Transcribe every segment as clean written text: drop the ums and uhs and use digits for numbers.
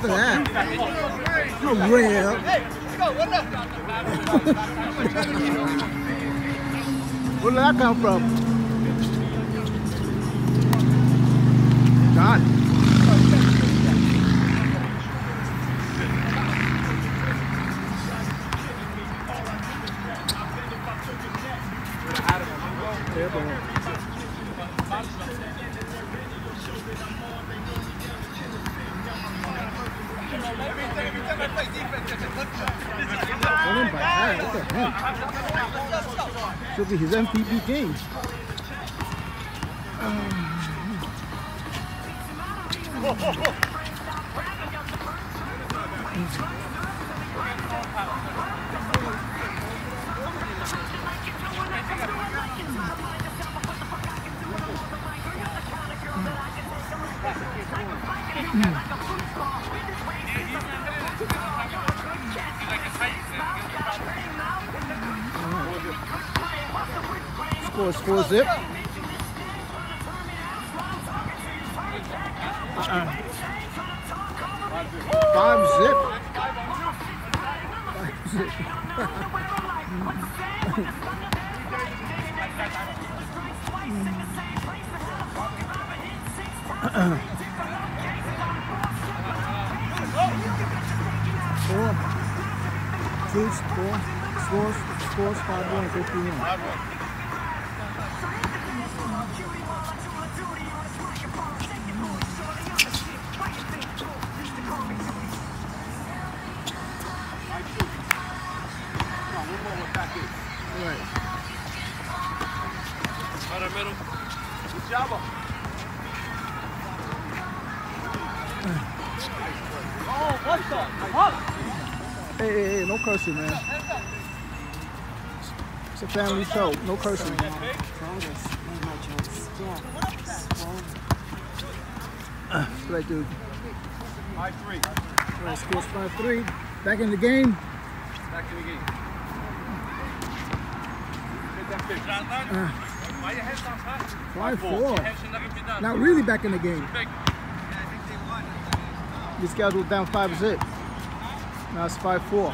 after that. You're way up. Where did that come from? John. What the heck? Should be his MVP game. Scores 4-zip. 5-zip. 5-zip. 4. Scores 5-1, 51. Middle. Good job. Oh, what the? Hey, no cursing, man. It's a family show. No cursing. Right, dude. 5-3. Right, scores 5-3. Back in the game. Back in the game. Get that pitch. 5-4. Not really back in the game. The schedule down 5-zip. Now it's 5-4.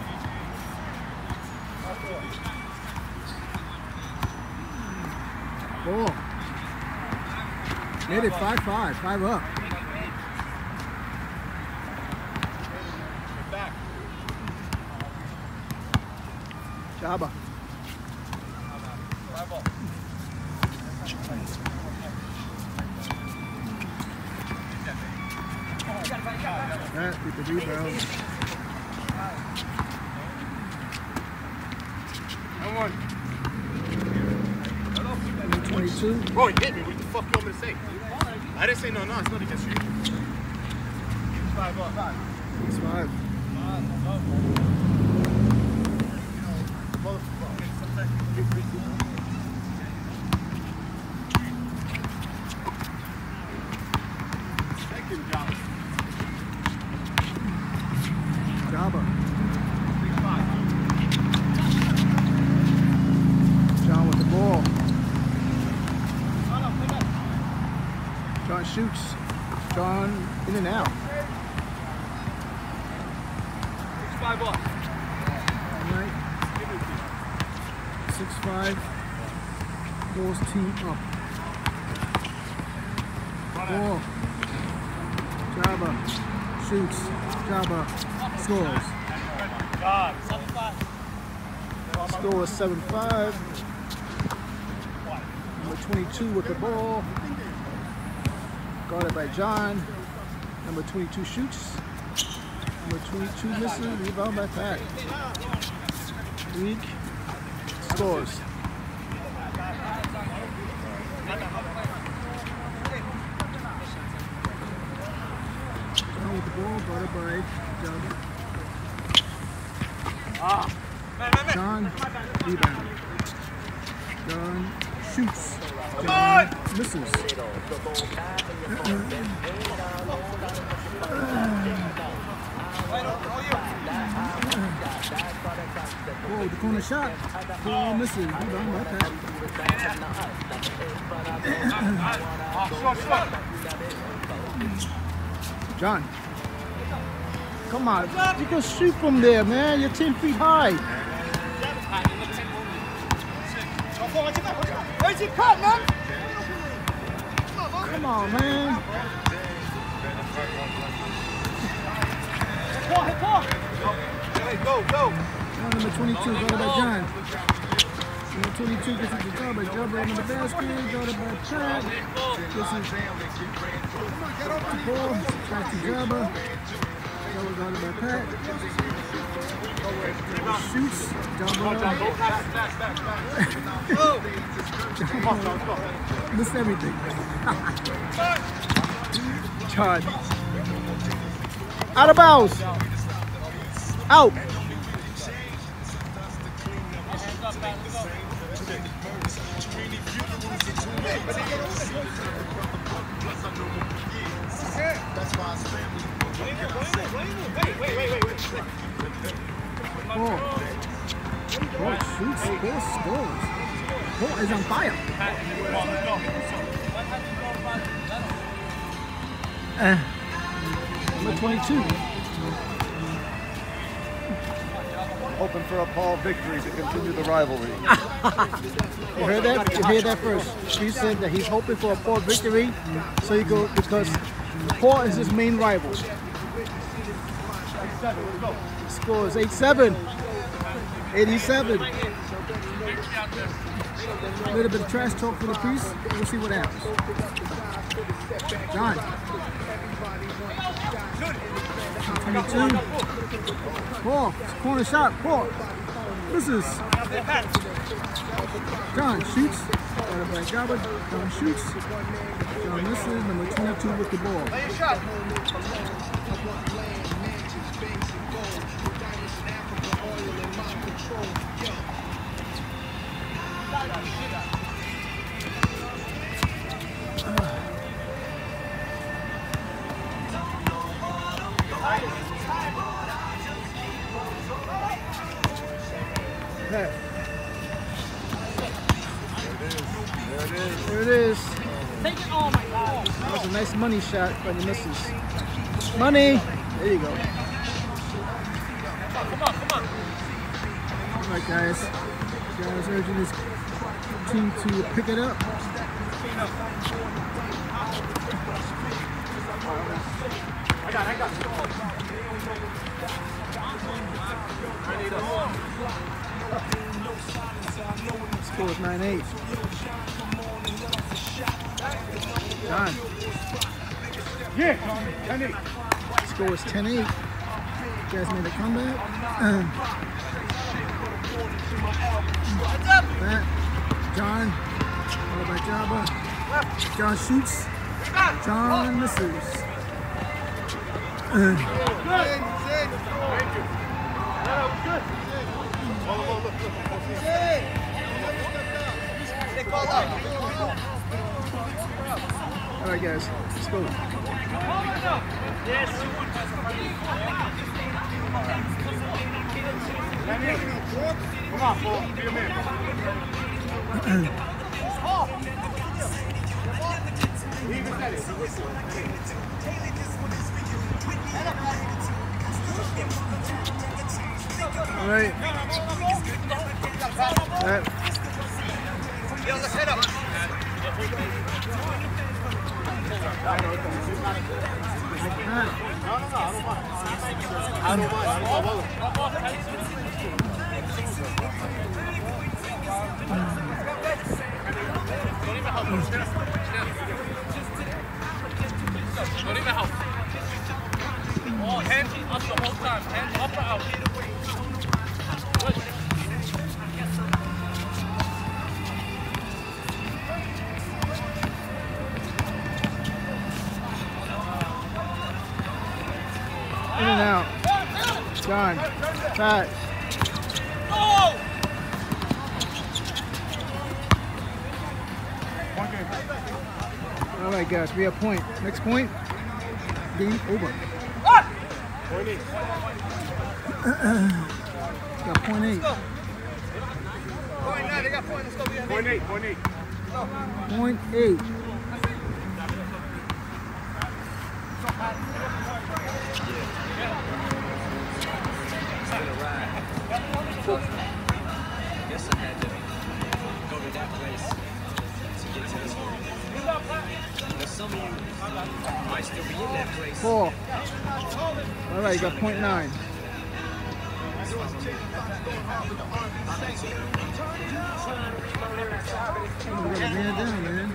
Ball. Made it 5-5. 5 up. Jabba. That with the rebound. 22. Bro, he hit me. What the fuck you want me to say? I didn't say no. It's not against you. It's 5 up. It's 5. Second job. Jabba. John with the ball. John shoots. John in and out. 5 up. All right. 6-5. Bulls team up. Ball. Jabba shoots. Jabba scores. Score is 7-5. Number 22 with the ball. Guarded by John. Number 22 shoots. Number 22 misses. Rebound by Pat. Weak. Scores. John with the ball. Guarded by John. John. Rebound. John shoots. John misses. Oh, the corner shot. Ball misses. Rebound by Pat. John. Come on. You can shoot from there, man. You're 10 feet high. Where's he cut, man? Come on, man. Go. Number 22, guarded by John. Number 22 gets it to Jabba. Jabba in the basket, guarded by Pat. This is Paul. Back to Jabba. Jabba guarded by Pat. Shoots. Jabba. Missed everything. John. Out of bounds. Out. Paul shoots, Paul scores. Paul is on fire. Number 22. Hoping for a Paul victory to continue the rivalry. You heard that? You heard that first. He said that he's hoping for a Paul victory, so you go because Paul is his main rival. Score is 8-7. 87. A little bit of trash talk for the piece. We'll see what happens. John. 22. Paul, corner shot. Paul. Misses. John shoots. Jabba. John shoots. John misses. Number 22 with the ball. There it is. Take it. Oh my God. That was a nice money shot, but he misses. Money. There you go. Come on. All right, guys. Guys urging his team to pick it up. I got. Score is 9-8. John. Yeah, 10-8. Score is 10-8. Guys made a comeback. That. John. Followed by Jabba. John shoots. John misses. All right, guys, let's go. Come on, Paul. Be a man. All right. Yo, let's head up. I don't mind. Don't even help. Oh, hands up the whole time. Hands up or out. Good. In and out. John. Pat. Oh! All right, guys, we have point. Next point. Game over. Point 8. Got point 8. Point 9, they got point. Let's go. Point 8. Point 8. been a ride. I guess I had to go to that place to get to this one. But some of you might still be in that place. 4. All right, you got .9. Oh, we got a man down, man.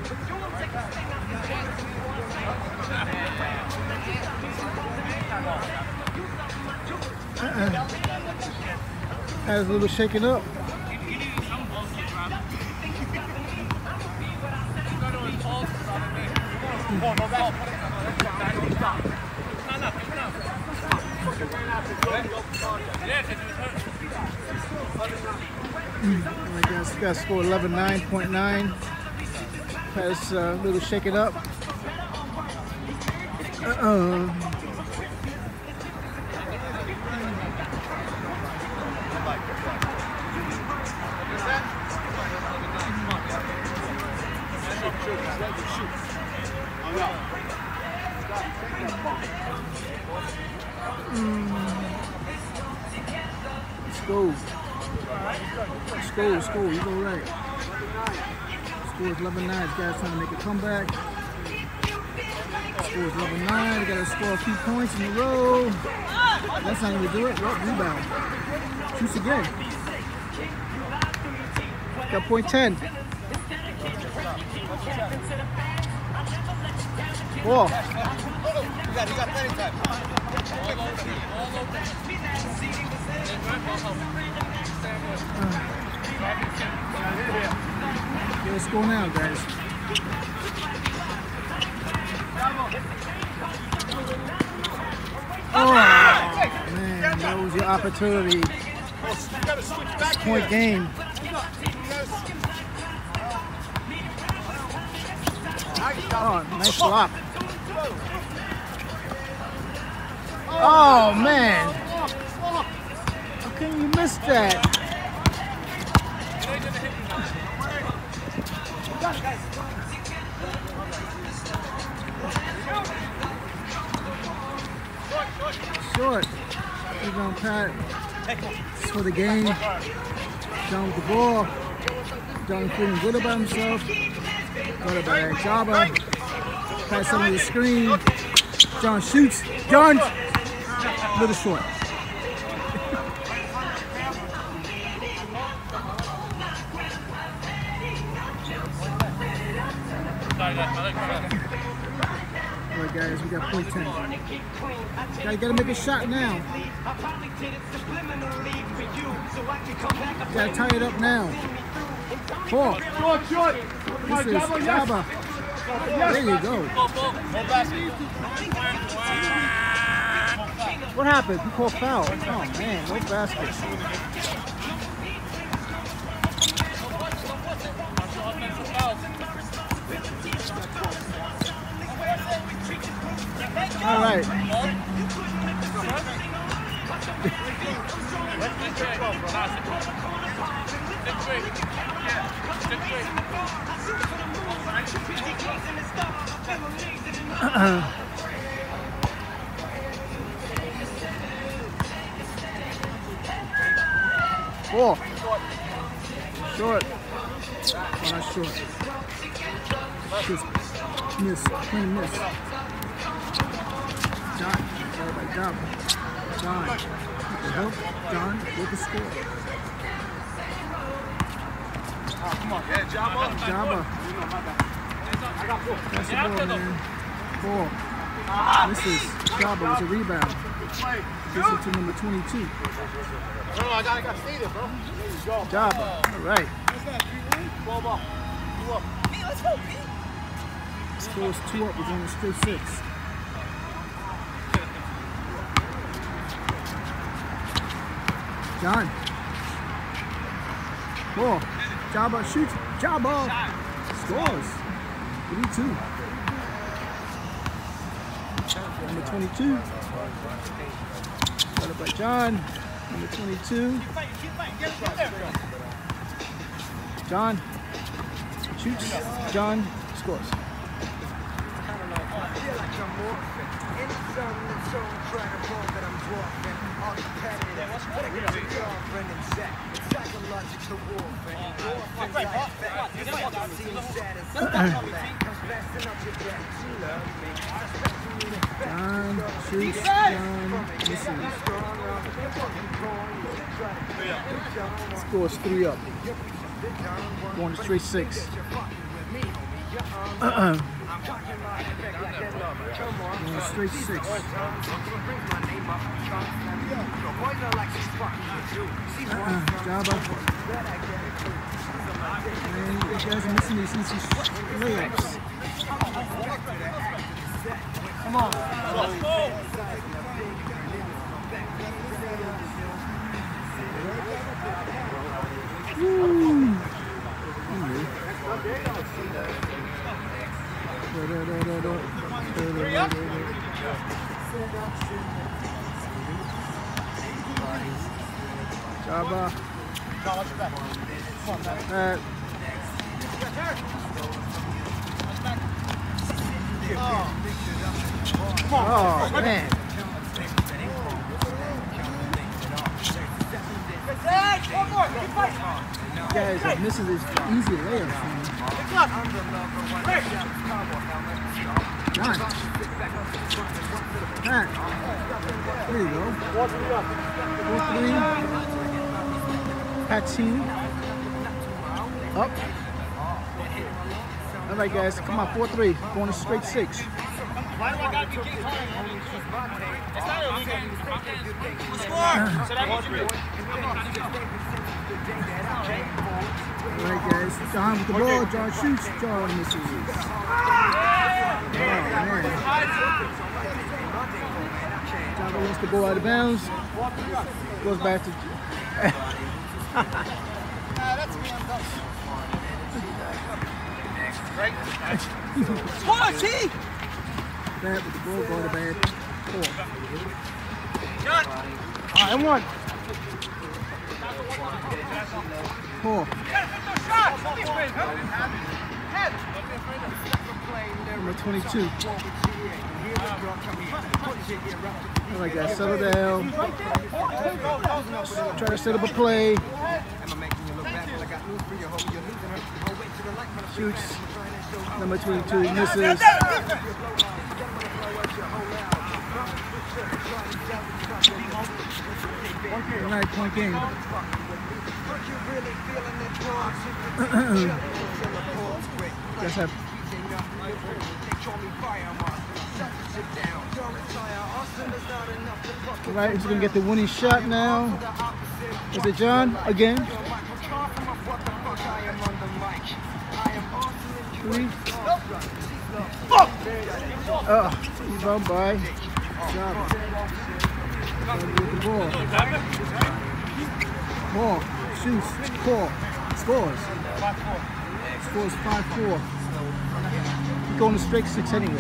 Has a little shaken up. I guess got score 11.9. Has a little shaken up. School, you go right. Score is 11-9. Guys trying to make a comeback. Score is 11-9. They got to score a few points in a row. That's not going to do it. Well, rebound. Shoots again. Got .10. 4. You got plenty of time. Let's go now, guys. Oh, man, that was your opportunity. Point game. Oh, nice block. Oh, man. How can you miss that? Short. Rebound Pat. For the game. John with the ball. John feeling good about himself. Got it by Jabba. Pass under the screen. John shoots. John! A little short. Alright guys, we got .10. Gotta make a shot now. Gotta tie it up now. 4. This is Jabba. There you go. What happened? He called foul. Oh man, no basket. All right. Four. Short. Oh, not short. Just miss. Clean miss. John. Everybody down. John. The help. John with the score. Come on, yeah, Jabba. Jabba. That's the ball, man. 4. This is Jabba with a rebound. Gives it to number 22. No, I gotta stay there, bro. Jabba. All right. Ball. Let's go, B. Score is 2 up. We're going to straight 6. John. 4. Jabba shoots. Jabba scores. 32. Number 22. Got it by John. Number 22. John shoots. John scores. John shoots, John misses. Scores 3 up. Going to straight 6. Going straight 6. Jabba. And you guys are missing these easy layups. Come on. Let's go. Jabba. Oh, man. Guys are missing this easy layup. John. Pat. There you go. 4-3. Pat team. Up. All right, guys. Come on, 4-3. Going to straight 6. Why do I gotta be getting home? It's not illegal. So that means you're All right, guys. John with the ball. John shoots. John misses. Oh, man. John lets the ball out of bounds. Goes back to... Score, T! Bad with the ball, go to bad. 4. John! And 1. 4. Number 22. All right, guys, settle down. Try to set up a play. Shoots. Number 22 misses. All right, point game. Guys have. All right, he's gonna get the winning shot now. Is it John again? 3. Oh, he's on by. Jabba. With the ball. Ball. Shoots. Ball. Scores. Scores 5-4. He's going to straight 6 anyway.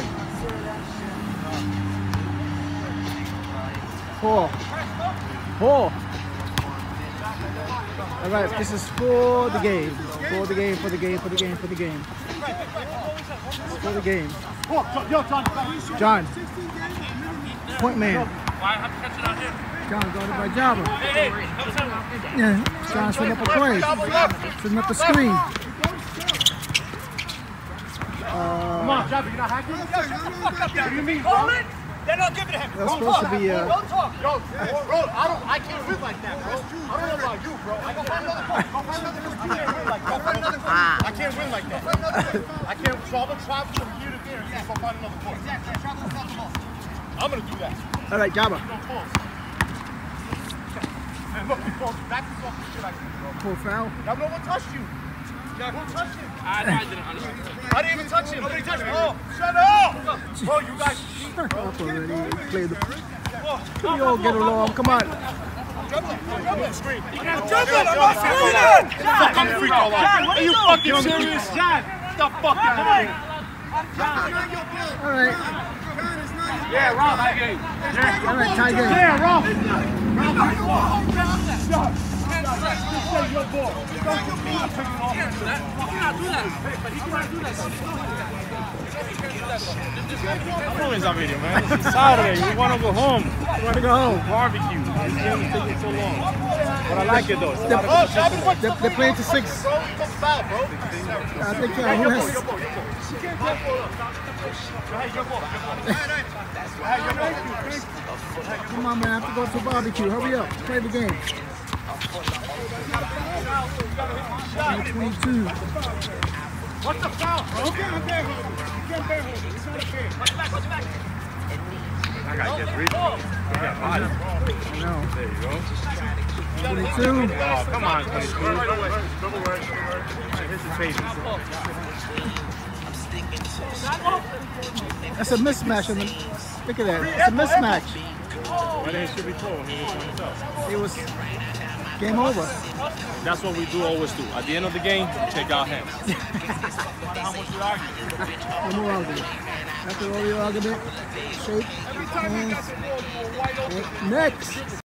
4. 4. All right, this is for the game. For the game, for the game, for the game, for the game. It's for the game. John. Point man. John guarded by Jabba. Yeah, John setting up a play. Setting up the screen. Come on, Jabba, you're not hacking? Shut the fuck up, what do you mean, bro? Then I'll give it to him. That's supposed to be Yo, bro, I can't win like that, bro. I don't know about you, bro. I can't win like that. I can't win like that. I can't, so I'm gonna travel from here to there and go find another court. Exactly, travel without the ball. I'm gonna do that. All right, Jabba. And look, you go back to the shit like this, bro. Full foul. Now, no one touched you. Who touched him? I didn't, honestly. I didn't even touch him. Nobody touched me. Oh, shut up! Bro, you guys. Up already. Play the. We all get along. Come on. Jump screen. I'm not screaming! Fuck, I'm free throw line. Are you fucking serious? John, the fuck out of here. All right. Yeah, Rob, I get it. All right, tie game. Yeah, Rob. I'm always on video, man. It's Saturday. We want to go home. You want to go home? Barbecue. This game is taking so long. But I like it though. It's a lot of They're playing to 6. Bro, you come foul, bro. I think who has... Come on, man. I have to go to barbecue. Hurry up. Play the game. 22. What's the foul, bro? You can't barefoot. You can't barefoot. It's not fair. I got to get three. I know. There you go. 22. Oh, come on, 22. Here's his baby. That's a mismatch. Look at that. It's a mismatch. But it should be told. He was on himself. It was game over. That's what we do always do. At the end of the game, we take our hands. No more argument. After all the argument, shake hands. Next.